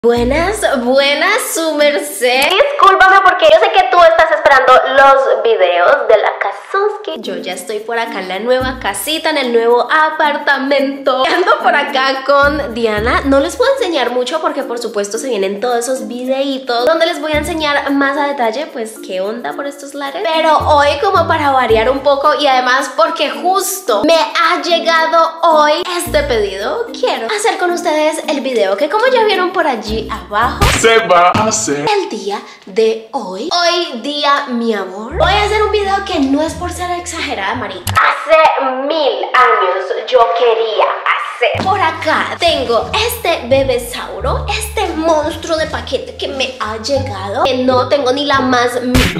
Buenas, su merced. Discúlpame porque yo sé que tú estás esperando los videos de la Kasonsky. Yo ya estoy por acá en la nueva casita, en el nuevo apartamento. Ando por acá con Diana. No les puedo enseñar mucho porque por supuesto se vienen todos esos videitos donde les voy a enseñar más a detalle pues qué onda por estos lares. Pero hoy, como para variar un poco y además porque justo me ha llegado hoy este pedido, quiero hacer con ustedes el video que, como ya vieron por allí abajo, se va a hacer el día de hoy. Hoy día, mi amor, voy a hacer un video que no es por ser exagerada, marica. Hace 1000 años yo quería hacer. Por acá tengo este bebesauro, este monstruo de paquete que me ha llegado, que no tengo ni la más...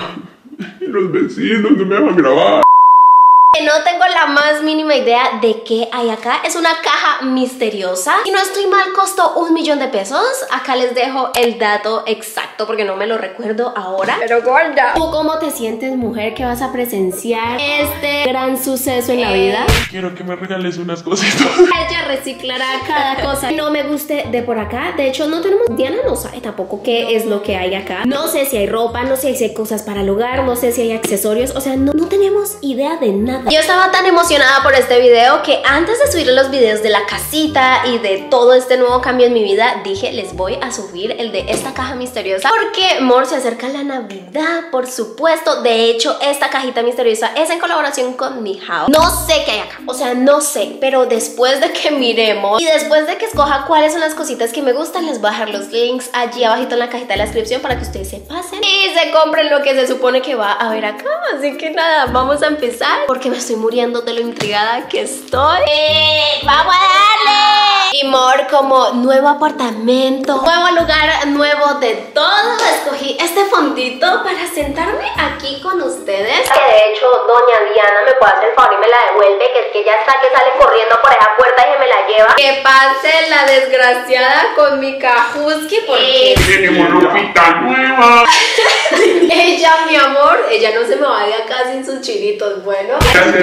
Los vecinos no me dejan grabar. Que no tengo la más mínima idea de qué hay acá. Es una caja misteriosa. Si no estoy mal, costó $1.000.000 de pesos. Acá les dejo el dato exacto porque no me lo recuerdo ahora. Pero gorda, ¿tú cómo te sientes, mujer, que vas a presenciar este gran suceso en la vida? Quiero que me regales unas cositas. Ella reciclará cada cosa que no me guste de por acá. De hecho, no tenemos... Diana no sabe tampoco qué es lo que hay acá. No sé si hay ropa, no sé si hay cosas para el hogar, no sé si hay accesorios. O sea, no tenemos idea de nada. Yo estaba tan emocionada por este video que antes de subir los videos de la casita y de todo este nuevo cambio en mi vida, dije, les voy a subir el de esta caja misteriosa porque, amor, se acerca la Navidad, por supuesto. De hecho, esta cajita misteriosa es en colaboración con Mi Hao. No sé qué hay acá, o sea, no sé, pero después de que miremos y después de que escoja cuáles son las cositas que me gustan, les voy a dejar los links allí abajito en la cajita de la descripción para que ustedes se pasen y se compren lo que se supone que va a haber acá. Así que nada, vamos a empezar porque me estoy muriendo de lo intrigada que estoy. ¡Vamos a darle! Y amor, como nuevo apartamento, nuevo lugar, nuevo de todo, escogí este fondito para sentarme aquí con ustedes. Que de hecho, doña Diana me puede hacer el favor y me la devuelve, que es que ya está, que sale corriendo por esa puerta y se me la lleva. Que pase la desgraciada con mi Kahuski porque... Tenemos ropita nueva. Ella, mi amor, ella no se me va de acá sin sus chinitos, bueno.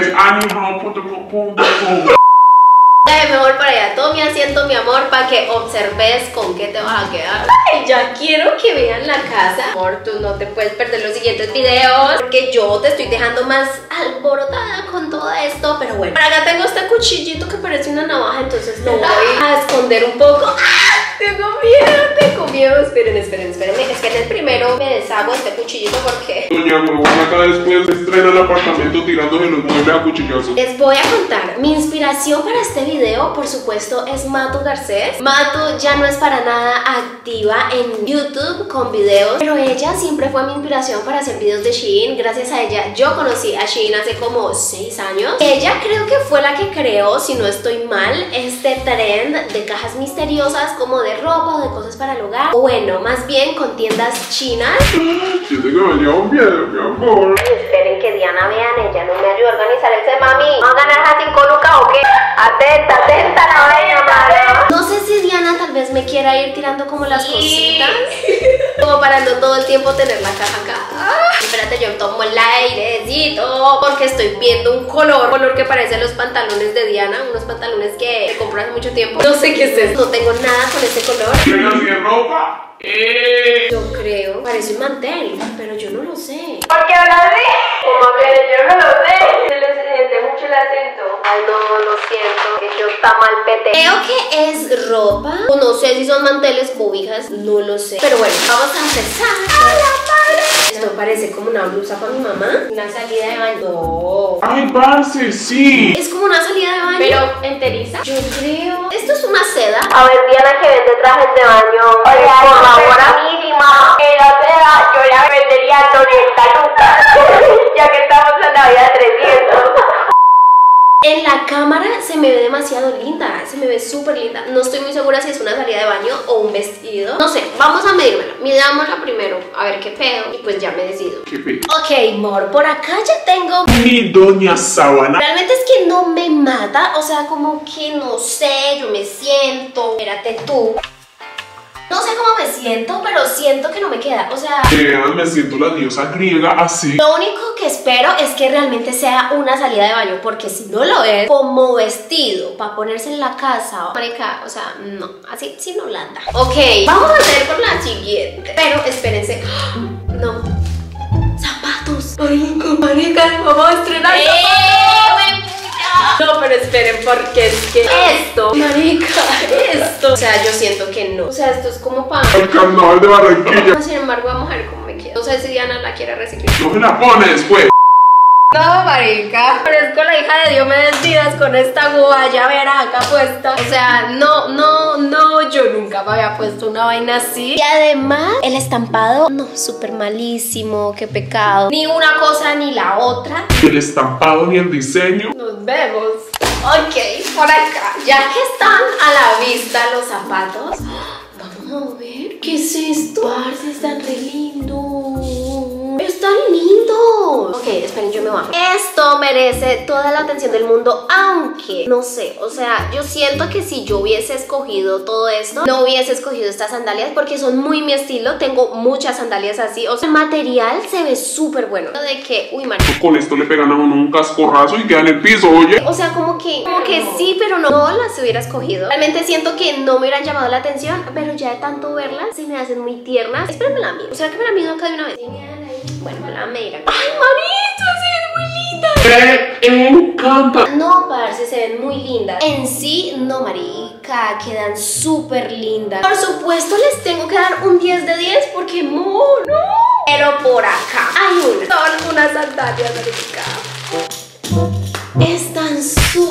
Mejor para allá, todo mi asiento, mi amor, para que observes con qué te vas a quedar. Ay, ya quiero que vean la casa. Amor, tú no te puedes perder los siguientes videos porque yo te estoy dejando más alborotada con todo esto. Pero bueno, por acá tengo este cuchillito que parece una navaja, entonces lo voy a esconder un poco. ¡Ah! Tengo miedo. Espérenme. Es que en el primero me deshago este cuchillito porque... Doña huevona acá después estrena el apartamento tirándose los muebles a cuchillazos. Les voy a contar, mi inspiración para este video, por supuesto, es Matu Garcés. Matu ya no es para nada activa en YouTube con videos, pero ella siempre fue mi inspiración para hacer videos de Shein. Gracias a ella yo conocí a Shein hace como 6 años. Ella creo que fue la que creó, si no estoy mal, este trend de cajas misteriosas como de ropa o de cosas para el hogar. Bueno, más bien con tiendas chinas. Yo tengo que un miedo, mi amor. Esperen que Diana vean, ella no me ayuda a organizar ese mami. ¿Vamos a ganar a 5 lucas o qué? Atenta la vaina, madre. No sé si Diana tal vez me quiera ir tirando como las cositas, como para no todo el tiempo tener la caja acá. Espérate, yo tomo el airecito porque estoy viendo un color que parece a los pantalones de Diana, unos pantalones que compré hace mucho tiempo. No sé qué es esto, no tengo nada con ese color. ¿Pero si es ropa? Yo creo, parece un mantel, pero yo no lo sé. ¿Por qué hablas de? Como que yo no lo sé. Se le siente mucho el acento. Ay, no, lo siento, que yo está mal pete. Creo que es ropa, o no sé si son manteles, cobijas, no lo sé. Pero bueno, vamos a empezar. ¡Hola, padre! Esto parece como una blusa para mi mamá. Una salida de baño. No. ¡Ay, parce, sí! Es como una salida de baño. Pero enteriza. Yo creo. Esto es una seda. A ver, Diana, que vende trajes de baño. Oye, por la hora mínima. En la seda yo ya vendería 90 lucas. Ya que estamos en la vida de 300. En la cámara se me ve demasiado linda, se me ve súper linda. No estoy muy segura si es una salida de baño o un vestido. No sé, vamos a medírmela. Midámosla primero, a ver qué pedo, y pues ya me decido. ¿Qué pedo? Ok, amor, por acá ya tengo... Mi doña Sabana. Realmente es que no me mata, o sea, como que no sé, yo me siento... Espérate tú. No sé cómo me siento, pero siento que no me queda. O sea, Vean, me siento la diosa griega así. lo único que espero es que realmente sea una salida de baño, porque si no lo es, como vestido para ponerse en la casa, marica, o sea, no, así sin Holanda. Ok, vamos a hacer con la siguiente. Pero espérense. No. Zapatos. Marica, vamos a estrenar zapatos. No, pero esperen, porque es que esto, marica, esto. O sea, yo siento que no. O sea, esto es como para Al carnaval de Barranquilla. Sin embargo, vamos a ver cómo me queda. No sé si Diana la quiere reciclar. No me la pones, pues. No, marica, parezco la hija de Diomedes Díaz con esta guayabera acá puesta. O sea, no, yo nunca me había puesto una vaina así. Y además, el estampado, no, súper malísimo, qué pecado. Ni una cosa ni la otra. Ni el estampado ni el diseño. Nos vemos. Ok, por acá. Ya que están a la vista los zapatos, vamos a ver. ¿Qué es esto? Parce, están re lindos. Están lindos. Ok, esperen, yo me bajo. Esto merece toda la atención del mundo, aunque, no sé, o sea, yo siento que si yo hubiese escogido todo esto, no hubiese escogido estas sandalias porque son muy mi estilo. Tengo muchas sandalias así. O sea, el material se ve súper bueno. De que, uy, marica, Con esto le pegan a uno un cascorrazo y queda en el piso, oye. o sea, como que sí, pero no las hubiera escogido. Realmente siento que no me hubieran llamado la atención, pero ya de tanto verlas se me hacen muy tiernas. Espérenme la mido. O sea, que me la mido acá de una vez. Bueno, me la miran. ¡Ay, manito! Se ven muy lindas. Me encanta. No, parce, se ven muy lindas. En sí, no, marica, quedan súper lindas. Por supuesto, les tengo que dar un 10 de 10 porque no. Pero por acá hay son unas sandalias, marica. Están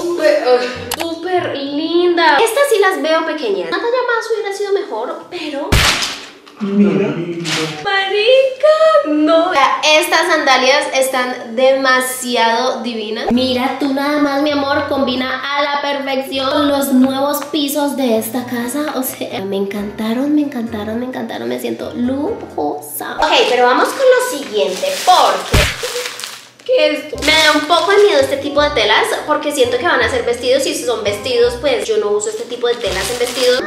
súper lindas. Estas sí las veo pequeñas. Una talla más hubiera sido mejor, pero... Mira. Marica, no. O sea, estas sandalias están demasiado divinas. Mira tú nada más, mi amor, combina a la perfección los nuevos pisos de esta casa. O sea, me encantaron, me siento lujosa. Ok, pero vamos con lo siguiente, porque... ¿qué es esto? Me da un poco de miedo este tipo de telas porque siento que van a ser vestidos y si son vestidos, pues yo no uso este tipo de telas en vestidos.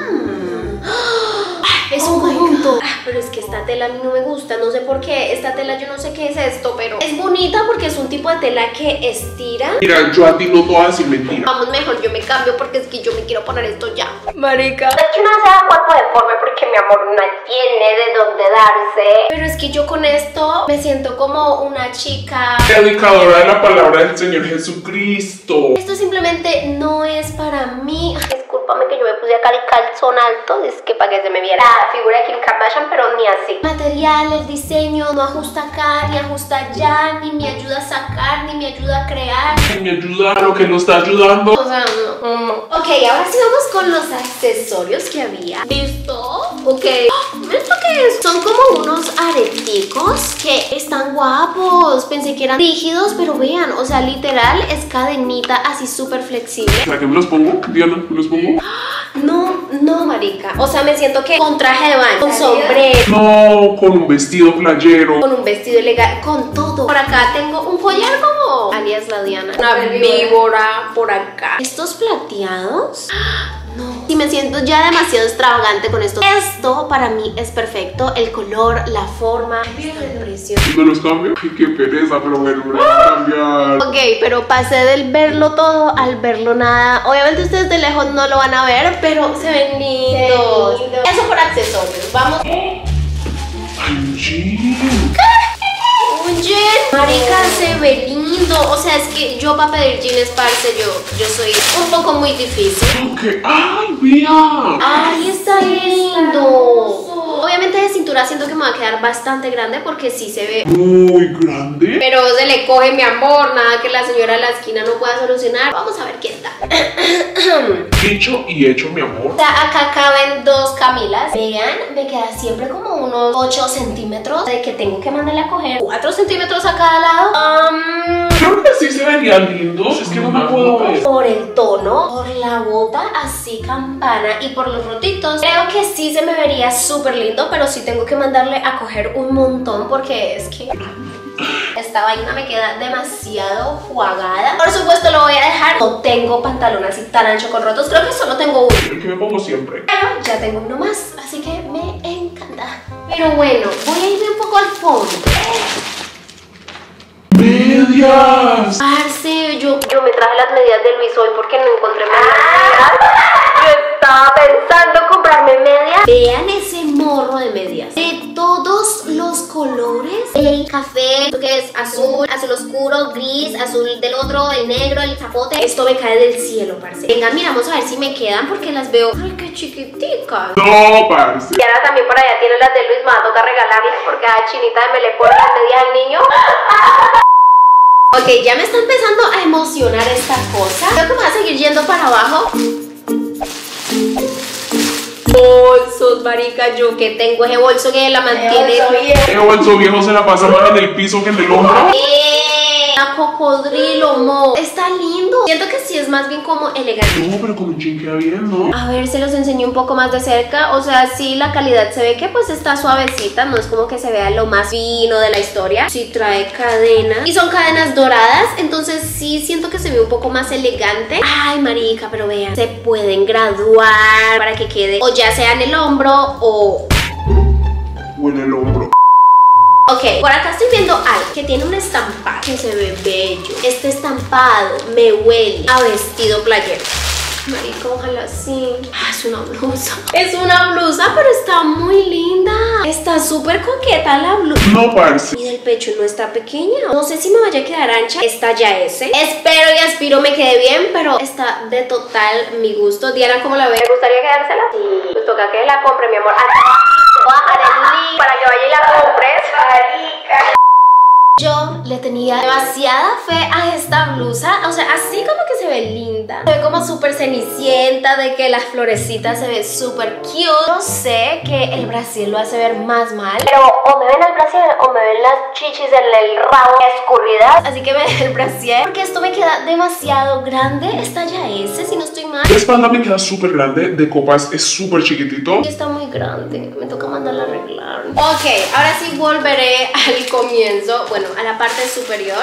Es un conjunto. Pero es que esta tela a mí no me gusta, no sé por qué. Esta tela yo no sé qué es esto, pero es bonita porque es un tipo de tela que estira. Mira, yo a ti no te voy a decir mentira. Vamos, mejor yo me cambio porque es que yo me quiero poner esto ya. Marica. De hecho, no se da cuerpo deforme porque mi amor no tiene de dónde darse. Pero es que yo con esto me siento como una chica Predicadora de la palabra del Señor Jesucristo. Esto simplemente no es para mí. Discúlpame que yo me puse acá el calzón alto, es que para que se me viera la figura de Kim Kardashian, pero ni así. Material, el diseño no ajusta acá, ni ajusta allá, ni me ayuda a sacar, ni me ayuda a crear. Me ayuda a lo que nos está ayudando. O sea, no. Ok, ahora sí vamos con los accesorios que había. ¿Listo? Ok. ¿Esto qué es? Son como unos areticos que están guapos. Pensé que eran rígidos, pero vean, o sea, literal es cadenita así súper flexible. ¿Para qué me los pongo, Diana? ¿Me los pongo? No, marica. O sea, me siento que con traje de baño, con sombrero, No, con un vestido playero. con un vestido elegante, con todo. Por acá tengo un collar como alias la Diana. Una víbora por acá. Estos plateados. No. Y me siento ya demasiado extravagante con esto. Esto para mí es perfecto. El color, la forma, el precio. ¿Me los cambio? Ay, qué pereza, pero bueno, me los voy a cambiar. Ok, pero pasé del verlo todo al verlo nada. Obviamente ustedes de lejos no lo van a ver, pero se ven lindos. Eso por accesorios. Vamos. Ay, un jean. Un jean, marica, se ve lindo. O sea, es que yo para pedir jeans, parce, yo soy un poco muy difícil. Ok. Ay, mira. Ay, está lindo. Obviamente de cintura siento que me va a quedar bastante grande porque sí se ve. Muy grande. Pero se le coge, mi amor, nada que la señora de la esquina no pueda solucionar. Vamos a ver qué tal. Dicho y hecho, mi amor. O sea, acá caben dos Camilas. Vean, me queda siempre como unos 8 centímetros de que tengo que mandarle a coger 4 centímetros a cada lado. Creo que sí se verían lindos. Es que no me puedo ver. Por el tono, por la bota así campana y por los rotitos, creo que sí se me vería súper lindo, pero sí tengo que mandarle a coger un montón porque es que esta vaina me queda demasiado jugada. Por supuesto lo voy a dejar. No tengo pantalón así tan ancho con rotos, creo que solo tengo uno. El que me pongo siempre. Pero ya tengo uno más, así que me encanta. Pero bueno, voy a irme un poco al fondo. ¡Medias! Parce, yo me traje las medidas de Luis hoy porque no encontré medias. Yo estaba pensando comprarme medias. Vean ese morro de medias. De todos los colores. El café, esto que es azul, azul oscuro, gris, azul del otro, el negro, el zapote. Esto me cae del cielo, parce. Venga, mira, vamos a ver si me quedan porque las veo. Ay, qué chiquiticas. No, parce. Y ahora también por allá tiene las de Luis, me va a tocar regalarles porque a Chinita me le pone las medias al niño. Ok, ya me está empezando a emocionar esta cosa. Creo que me voy a seguir yendo para abajo. Bolsos, marica, yo que tengo ese bolso que la mantiene. El bolso viejo se la pasa más en el piso que en el hombro. A cocodrilo, mo. Está lindo. Siento que sí es más bien como elegante. No, pero con un chin queda bien, ¿no? A ver, se los enseño un poco más de cerca. O sea, sí, la calidad se ve que pues está suavecita. No es como que se vea lo más fino de la historia. Sí trae cadena. Y son cadenas doradas. Entonces sí siento que se ve un poco más elegante. Ay, marica, pero vean. Se pueden graduar para que quede o ya sea en el hombro o en el hombro. Ok, por acá estoy viendo algo que tiene un estampado que se ve bello. Este estampado me huele a vestido playero. Marica, ojalá sí. Ah, es una blusa. Es una blusa, pero está muy linda. Está súper coqueta la blusa. No, parce. Y del pecho no está pequeña. No sé si me vaya a quedar ancha. Esta ya es. Espero y aspiro me quede bien, pero está de total mi gusto. Diana, ¿cómo la ve? ¿Me gustaría quedársela? Sí. Pues toca que la compre, mi amor. Voy a dejar el link para que vaya y la compres. Marica. Yo le tenía demasiada fe a esta blusa. O sea, así como que se ve linda. Se ve como súper cenicienta, de que las florecitas se ve súper cute. Yo sé que el brasil lo hace ver más mal, Pero o me ven el brasier o me ven las chichis en el rabo escurridas. así que me dejé el brasier porque esto me queda demasiado grande. Esta ya S, si no estoy mal. La espalda me queda súper grande, de copas es súper chiquitito. Y está muy grande, me toca mandarla a arreglar. Ok, ahora sí volveré al comienzo. Bueno, a la parte superior.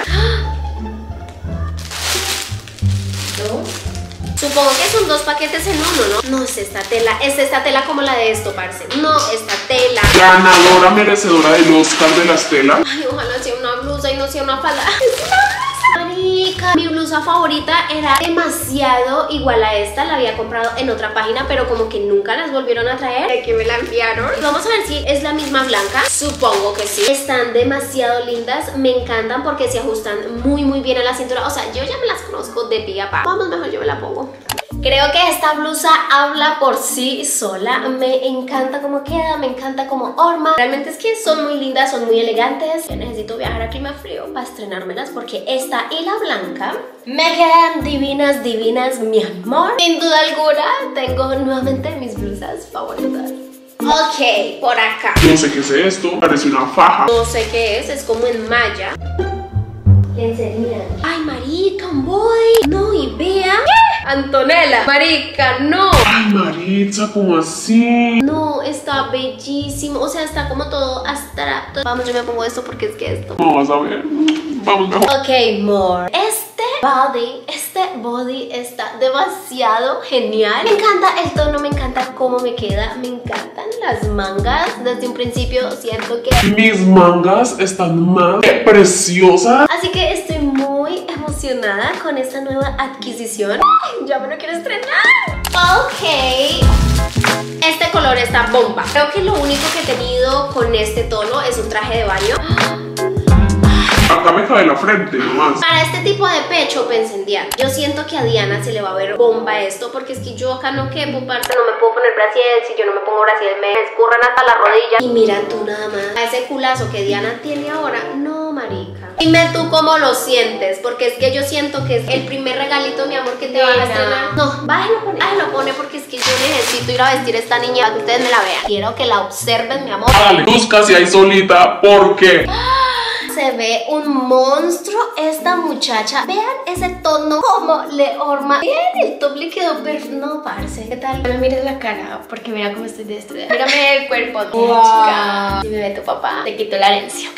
Supongo que son dos paquetes en uno, ¿no? No es esta tela, es esta tela como la de esto, parce. No, esta tela. Ganadora merecedora del Oscar de las telas. Ay, ojalá sea una blusa y no sea una falda. Es una blusa. Marica, mi blusa favorita era demasiado igual a esta. La había comprado en otra página, pero como que nunca las volvieron a traer. ¿De que me la enviaron? Vamos a ver si es la misma blanca. Supongo que sí. Están demasiado lindas. Me encantan porque se ajustan muy bien a la cintura. O sea, yo ya me las conozco de pie a pa. Vamos, mejor yo me la pongo. Creo que esta blusa habla por sí sola. Me encanta cómo queda, me encanta cómo horma. Realmente es que son muy lindas, son muy elegantes. Yo necesito viajar a clima frío para estrenármelas porque esta y la blanca me quedan divinas, mi amor. Sin duda alguna, tengo nuevamente mis blusas favoritas. Ok, por acá. No sé qué es esto, parece una faja. No sé qué es como en malla. Lencería. Ay, marica, un body. No, y vea. ¿Qué? Antonella. Marica, no. Ay, Maritza, ¿cómo así? No, está bellísimo. O sea, está como todo abstracto. Vamos, yo me pongo esto porque es que esto. No, vas a ver. Vamos mejor. Ok, more. Este body está demasiado genial. Me encanta el tono, me encanta cómo me queda. Me encantan las mangas. Desde un principio siento que... Mis mangas están más preciosas. Así que estoy muy emocionada con esta nueva adquisición. ¡Ay! Ya me lo quiero estrenar. Ok. Este color está bomba. Creo que lo único que he tenido con este tono es un traje de baño. Acá me cae la frente nomás. Para este tipo de pecho pensé en Diana. Yo siento que a Diana se le va a ver bomba esto, porque es que yo acá no quepo, parce. No me puedo poner brasier. Si yo no me pongo brasier me escurren hasta la rodilla. Y mira tú nada más a ese culazo que Diana tiene ahora. No, marica. Dime tú cómo lo sientes, porque es que yo siento que es el primer regalito, mi amor, que te van a estrenar. No, bájalo, pone, porque es que yo necesito ir a vestir a esta niña para que ustedes me la vean. Quiero que la observen, mi amor. Dale, busca si hay solita, porque se ve un monstruo esta muchacha. Vean ese tono, cómo le horma. Vean, el top le quedó perfecto. No, parce, ¿qué tal? No me mires la cara, porque mira cómo estoy destruida. Mírame el cuerpo, chica. Si me ve tu papá, te quito la herencia.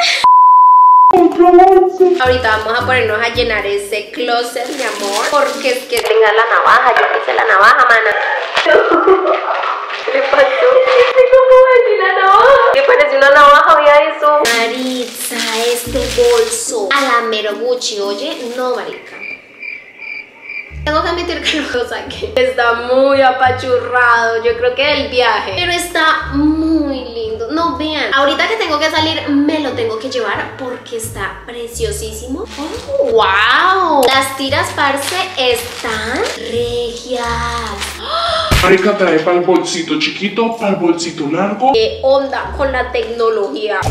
Ahorita vamos a ponernos a llenar ese closet, mi amor, porque es que tenga la navaja, yo quise la navaja, mana. ¿Qué le pasó? ¿Viste cómo decía la navaja? ¿Qué parece una navaja? Vea eso. Maritza, este bolso a la mero Gucci, oye, no, marica. Tengo que admitir que lo saqué. Está muy apachurrado, yo creo que del viaje. Pero está muy lindo. No, vean, ahorita que tengo que salir me lo tengo que llevar porque está preciosísimo. Oh, wow. Las tiras, parce, están regias. Marica, trae para el bolsito chiquito, para el bolsito largo. ¿Qué onda con la tecnología?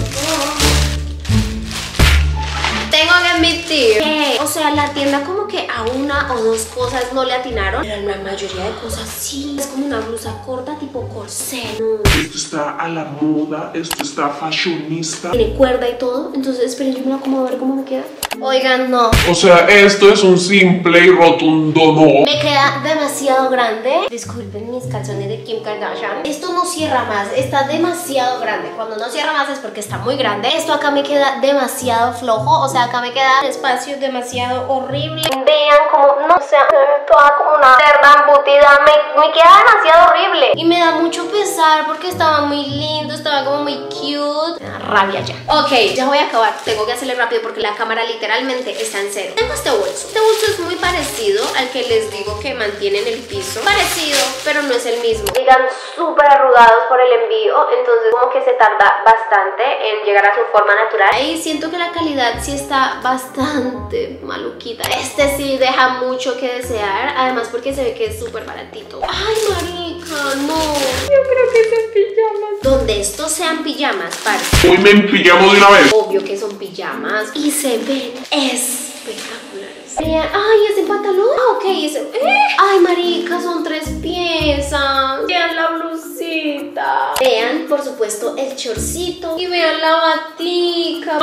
Tengo que admitir que, o sea, la tienda como que a una o dos cosas no le atinaron, pero en la mayoría de cosas sí. Es como una blusa corta tipo corsé. Esto está a la moda, esto está fashionista. Tiene cuerda y todo, entonces esperen, yo me lo acomodo a ver cómo me queda. Oigan, no. O sea, esto es un simple y rotundo no. Me queda demasiado grande. Disculpen mis calzones de Kim Kardashian. Esto no cierra más, está demasiado grande. Cuando no cierra más es porque está muy grande. Esto acá me queda demasiado flojo, o sea, acá me queda espacio demasiado horrible. Vean como, no sé, toda como una cerda embutida. Me queda demasiado horrible. Y me da mucho pesar porque estaba muy lindo, estaba como muy cute. Me da rabia ya. Ok, ya voy a acabar. Tengo que hacerle rápido porque la cámara literalmente está en cero. Tengo este bolso. Este bolso es muy parecido al que les digo que mantiene en el piso. Parecido, pero no es el mismo. Llegan súper arrugados por el envío, entonces como que se tarda bastante en llegar a su forma natural. Ahí siento que la calidad sí está bastante maluquita. Este sí deja mucho que desear, además porque se ve que es súper baratito. Ay, marica, no. Yo creo que son pijamas. Donde estos sean pijamas, parce. Hoy me empillamos de una vez. Obvio que son pijamas y se ven espectaculares. Vean, ay, ese pantalón. Ah, ok, ese. Ay, marica, son 3 piezas. Vean la blusita. Vean, por supuesto, el chorcito. Y vean la batica.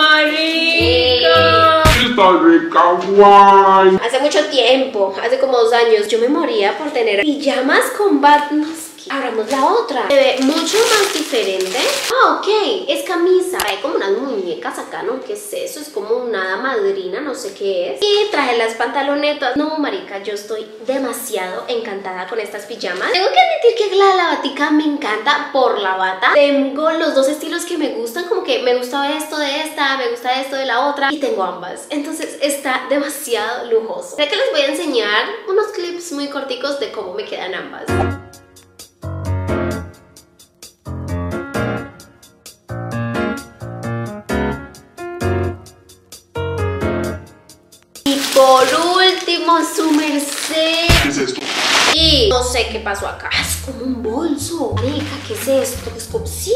Marica. Está rica, guay. Hace mucho tiempo, hace como 2 años, yo me moría por tener pijamas con batnos. Abramos la otra. Se ve mucho más diferente. Ah, ok, es camisa. Trae como unas muñecas acá, ¿no? ¿Qué es eso? Es como una hada madrina, no sé qué es. Y traje las pantalonetas. No, marica, yo estoy demasiado encantada con estas pijamas. Tengo que admitir que la batica me encanta por la bata. Tengo los dos estilos que me gustan. Como que me gusta esto de esta, me gusta esto de la otra. Y tengo ambas. Entonces está demasiado lujoso. Sé que les voy a enseñar unos clips muy corticos de cómo me quedan ambas. Por último, su merced. ¿Qué es esto? Y no sé qué pasó acá. Es como un bolso. Marica, ¿qué es esto? Es como, sí,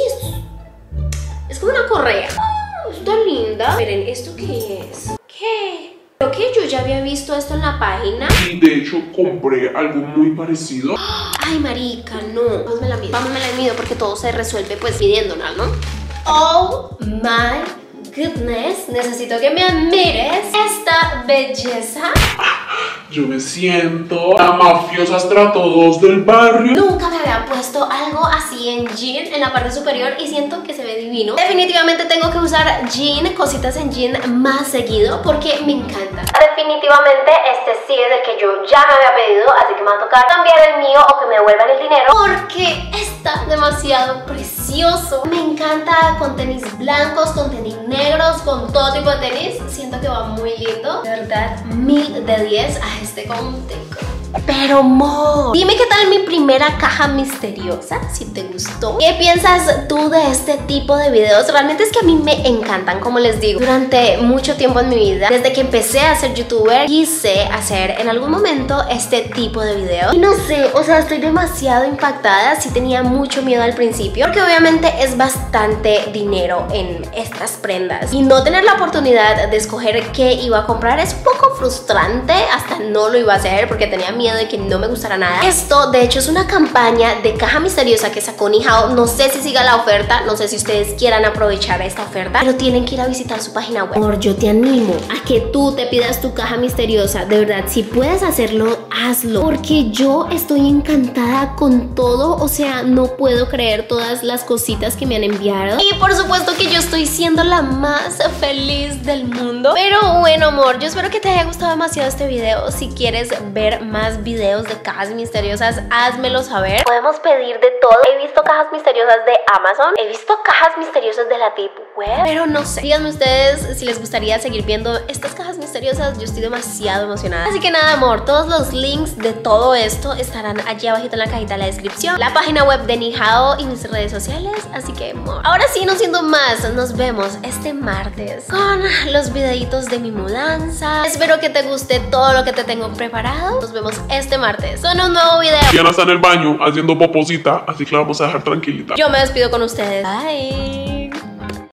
es como una correa. Está linda. Miren, ¿esto qué es? ¿Qué? Creo que yo ya había visto esto en la página. Y de hecho compré algo muy parecido. Ay, marica, no. Vamos me la mido. Vamos me la mido porque todo se resuelve pues midiéndola, ¿no? Oh my goodness, necesito que me admires esta belleza. Yo me siento la mafiosa estrato 2 del barrio. Nunca me había puesto algo así en jean en la parte superior y siento que se ve divino. Definitivamente tengo que usar jean, cositas en jean más seguido porque me encanta. Definitivamente este sí es el que yo ya me había pedido, así que me va a tocar cambiar el mío o que me devuelvan el dinero. Porque está demasiado precioso. Me encanta con tenis blancos, con tenis negros, con todo tipo de tenis. Siento que va muy lindo. De verdad, 1000 de 10 a este contexto. Pero Mo, dime qué tal mi primera caja misteriosa, si te gustó. ¿Qué piensas tú de este tipo de videos? Realmente es que a mí me encantan, como les digo. Durante mucho tiempo en mi vida, desde que empecé a ser youtuber, quise hacer en algún momento este tipo de videos. Y no sé, o sea, estoy demasiado impactada. Sí tenía mucho miedo al principio, porque obviamente es bastante dinero en estas prendas. Y no tener la oportunidad de escoger qué iba a comprar es un poco frustrante. Hasta no lo iba a hacer porque tenía miedo de que no me gustara nada. Esto de hecho es una campaña de caja misteriosa que sacó Ni Hao. No sé si siga la oferta, no sé si ustedes quieran aprovechar esta oferta, pero tienen que ir a visitar su página web. Por yo te animo a que tú te pidas tu caja misteriosa. De verdad, si puedes hacerlo, hazlo, porque yo estoy encantada con todo. O sea, no puedo creer todas las cositas que me han enviado. Y por supuesto que yo estoy siendo la más feliz del mundo. Pero bueno, amor, yo espero que te haya gustado demasiado este video. Si quieres ver más más videos de cajas misteriosas, házmelo saber. Podemos pedir de todo. He visto cajas misteriosas de Amazon, he visto cajas misteriosas de la Deep Web, pero no sé. Díganme ustedes si les gustaría seguir viendo estas cajas misteriosas. Yo estoy demasiado emocionada. Así que nada, amor, todos los links de todo esto estarán allí abajito en la cajita de la descripción, la página web de Nihao y mis redes sociales. Así que, amor, ahora sí, no siendo más, nos vemos este martes con los videitos de mi mudanza. Espero que te guste todo lo que te tengo preparado. Nos vemos este martes con un nuevo video. Diana está en el baño haciendo poposita, así que la vamos a dejar tranquilita. Yo me despido con ustedes. Bye.